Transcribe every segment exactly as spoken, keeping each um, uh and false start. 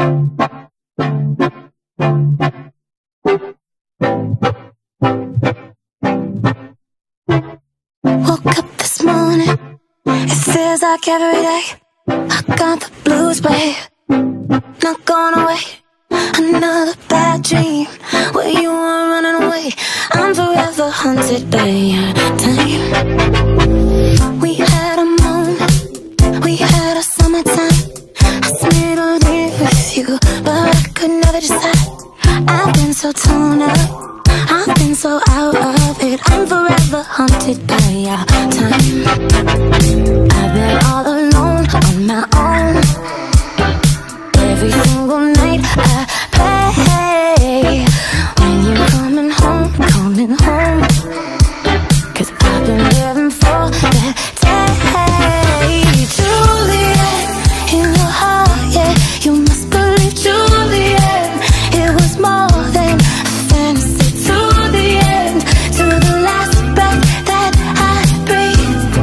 Woke up this morning, it feels like every day I got the blues, babe, not going away. Another bad dream where you were running away. I'm forever haunted by your time. We had a moment, we had a summertime. I spent all day with you, but I could never decide. I've been so torn up, I've been so out of it. I'm forever haunted by your time. I've been all alone on my own. Every single night I pray when you're coming home, coming home. Cause I've been living for that day. Juliet, in your heart, yeah, you must believe Juliet. It was more than a fantasy. To the end, to the last breath that I breathe,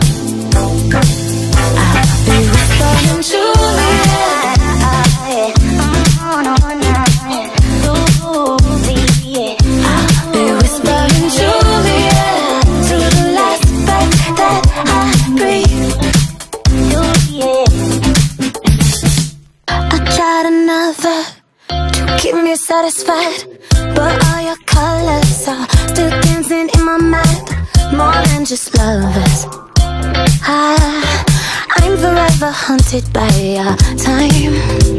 I'll be whispering Juliet. I'll be whispering Juliet to the last breath that I breathe. I tried another to keep me satisfied, but all your colors are still dancing in my mind. More than just lovers, I, I'm forever haunted by your time.